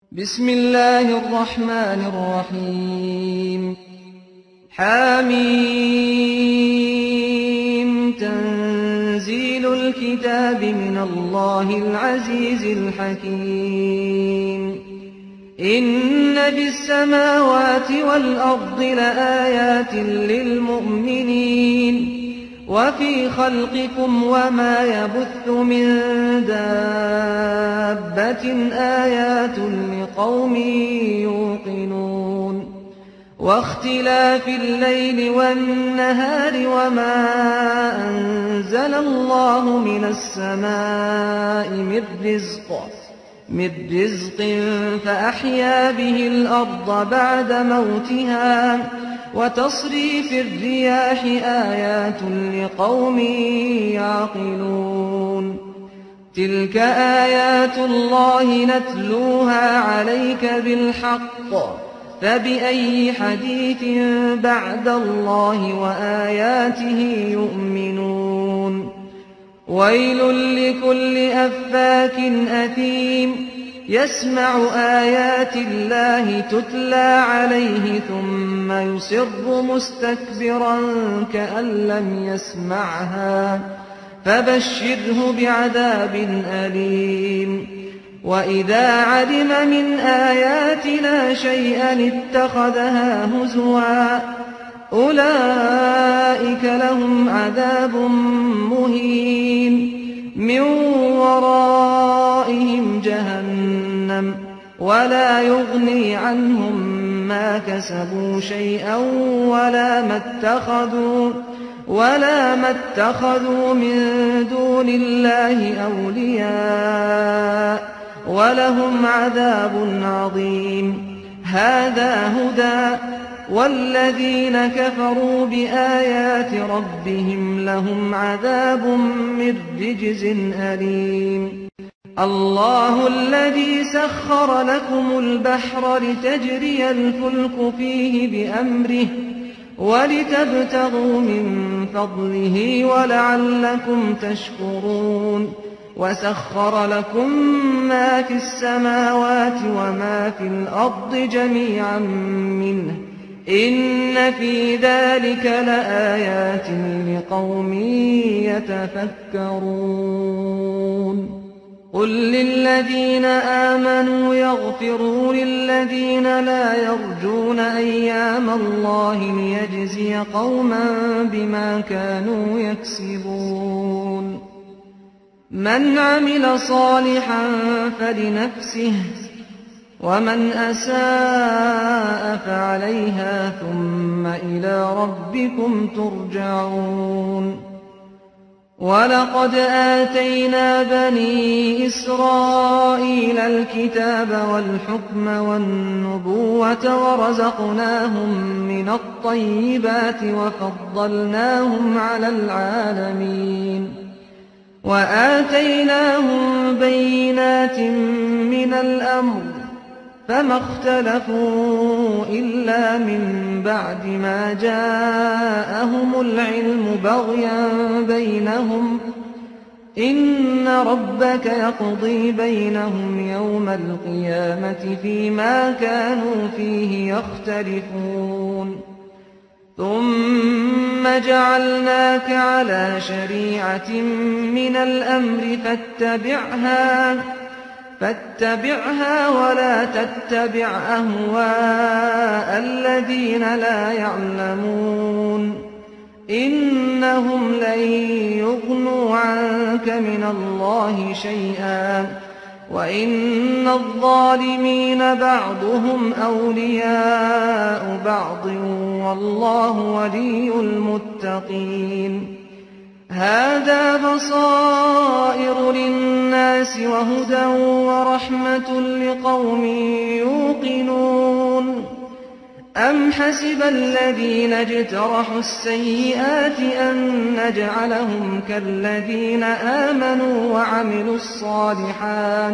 بسم الله الرحمن الرحيم حم تنزيل الكتاب من الله العزيز الحكيم إن في السماوات والأرض لآيات للمؤمنين وفي خلقكم وما يبث من دابة آيات لقوم يوقنون واختلاف الليل والنهار وما أنزل الله من السماء من رزق فأحيا به الأرض بعد موتها وتصريف الرياح آيات لقوم يعقلون تلك آيات الله نتلوها عليك بالحق فبأي حديث بعد الله وآياته يؤمنون ويل لكل أفاك أثيم يسمع آيات الله تتلى عليه ثم يصر مستكبرا كأن لم يسمعها فبشره بعذاب أليم وإذا علم من آياتنا شيئا اتخذها هزوا أولئك لهم عذاب مهين من ورائهم جهنم ولا يغني عنهم ما كسبوا شيئا ولا ما اتخذوا من دون الله أولياء ولهم عذاب عظيم هذا هدى والذين كفروا بآيات ربهم لهم عذاب من رجز أليم الله الذي سخر لكم البحر لتجري الفلك فيه بأمره ولتبتغوا من فضله ولعلكم تشكرون وسخر لكم ما في السماوات وما في الأرض جميعا منه إن في ذلك لآيات لقوم يتفكرون قل للذين آمنوا يغفروا للذين لا يرجون أيام الله ليجزي قوما بما كانوا يكسبون من عمل صالحا فلنفسه ومن أساء فعليها ثم إلى ربكم ترجعون ولقد آتينا بني إسرائيل الكتاب والحكم والنبوة ورزقناهم من الطيبات وفضلناهم على العالمين وآتيناهم بينات من الأمر فما اختلفوا إلا من بعد ما جاءهم العلم بغيا بينهم إن ربك يقضي بينهم يوم القيامة فيما كانوا فيه يختلفون ثم جعلناك على شريعة من الأمر فاتبعها ولا تتبع أهواء الذين لا يعلمون إنهم لن يغنوا عنك من الله شيئا وإن الظالمين بعضهم أولياء بعض والله ولي المتقين هذا بصائر للناس وهدى ورحمة لقوم يوقنون أم حسب الذين اجترحوا السيئات أن نجعلهم كالذين آمنوا وعملوا الصالحات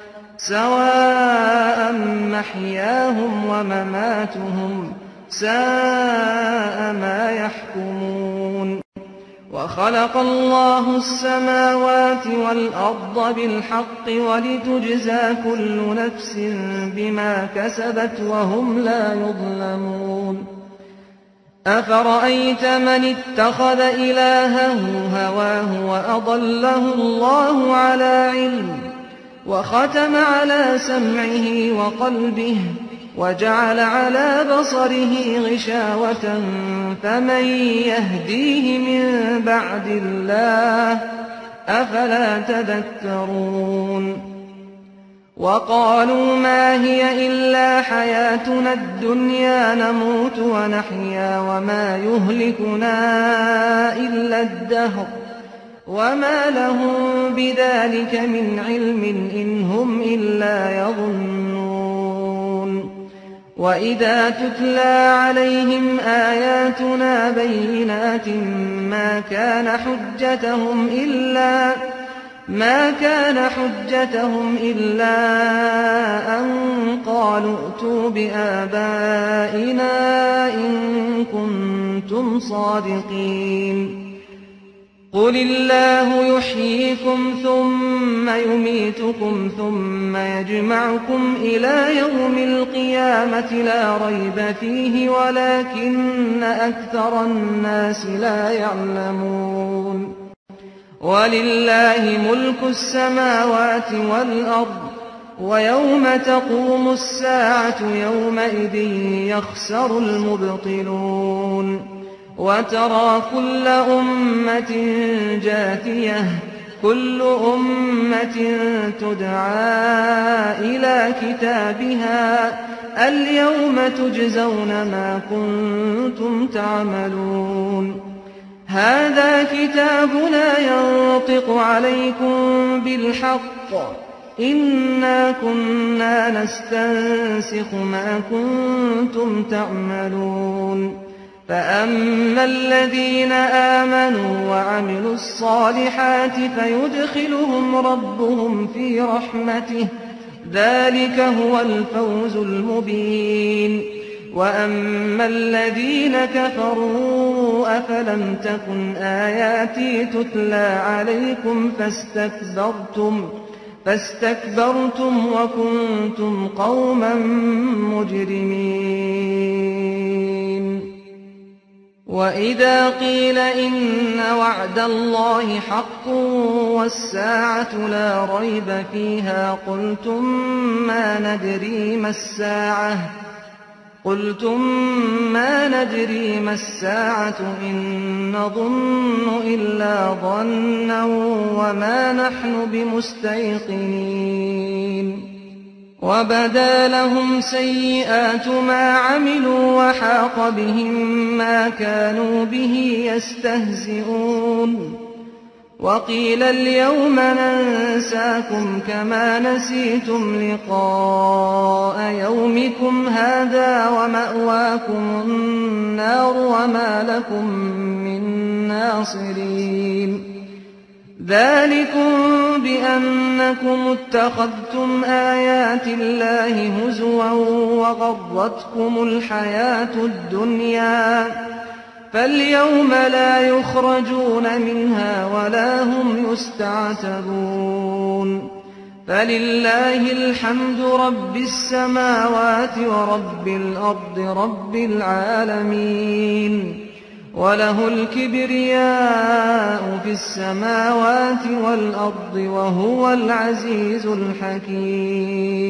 سواء محياهم ومماتهم ساء ما يحكمون وخلق الله السماوات والأرض بالحق ولتجزى كل نفس بما كسبت وهم لا يظلمون أفرأيت من اتخذ إلهه هواه وأضله الله على علم وختم على سمعه وقلبه وجعل على بصره غشاوة فمن يهديه من بعد الله أفلا تذكرون وقالوا ما هي إلا حياتنا الدنيا نموت ونحيا وما يهلكنا إلا الدهر وما لهم بذلك من علم إن هم إلا يظنون وإذا تتلى عليهم آياتنا بينات ما كان حجتهم إلا أن قالوا ائتوا بآبائنا إن كنتم صادقين قل الله يحييكم ثم يميتكم ثم يجمعكم إلى يوم القيامة لا ريب فيه ولكن أكثر الناس لا يعلمون ولله ملك السماوات والأرض ويوم تقوم الساعة يومئذ يخسر المبطلون وترى كل أمة جاثية كل أمة تدعى إلى كتابها اليوم تجزون ما كنتم تعملون هذا كتابنا ينطق عليكم بالحق إنا كنا نستنسخ ما كنتم تعملون فأما الذين آمنوا وعملوا الصالحات فيدخلهم ربهم في رحمته ذلك هو الفوز المبين وأما الذين كفروا أفلم تكن آياتي تتلى عليكم فاستكبرتم وكنتم قوما مجرمين وإذا قيل إن وعد الله حق والساعة لا ريب فيها قلتم ما ندري ما الساعة إن نظن إلا ظنا وما نحن بمستيقنين وبدا لهم سيئات ما عملوا وحاق بهم ما كانوا به يستهزئون وقيل اليوم ننساكم كما نسيتم لقاء يومكم هذا ومأواكم النار وما لكم من ناصرين ذلكم بأنكم اتخذتم آيات الله هزوا وغرتكم الحياة الدنيا فاليوم لا يخرجون منها ولا هم يستعتبون فلله الحمد رب السماوات ورب الأرض رب العالمين وله الكبرياء في السماوات والأرض وهو العزيز الحكيم